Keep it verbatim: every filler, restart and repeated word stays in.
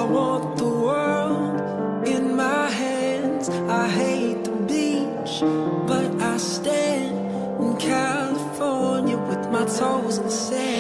want the world in my hands. I hate the beach, but I stand in California with my toes in the sand.